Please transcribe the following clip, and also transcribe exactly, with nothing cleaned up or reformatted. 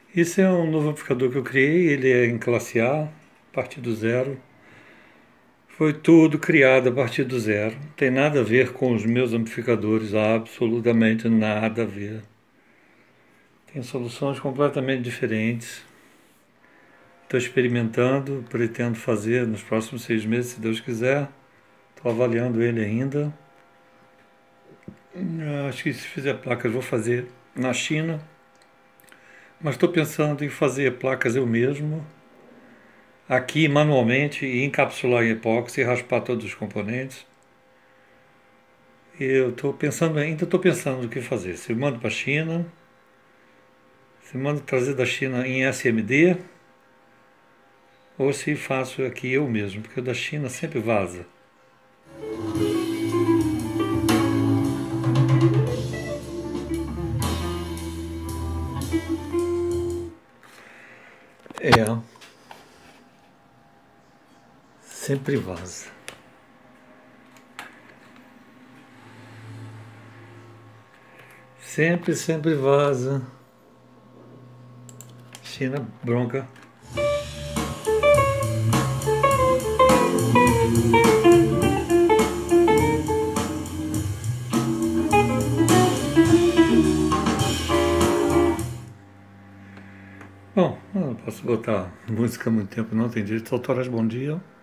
Esse é um novo amplificador que eu criei, ele é em classe A, a partir do zero. Foi tudo criado a partir do zero. Não tem nada a ver com os meus amplificadores, absolutamente nada a ver. Tem soluções completamente diferentes. Estou experimentando, pretendo fazer nos próximos seis meses, se Deus quiser. Estou avaliando ele ainda. Acho que se fizer placas vou fazer na China. Mas estou pensando em fazer placas eu mesmo, aqui manualmente, e encapsular em epóxi e raspar todos os componentes. Eu estou pensando, ainda estou pensando no que fazer. Se eu mando para a China, se eu mando trazer da China em S M D, ou se faço aqui eu mesmo, porque o da China sempre vaza. É, sempre vaza. Sempre, sempre vaza. China, bronca. Bom, eu não posso botar música há muito tempo, não tem direito autorais. Bom dia.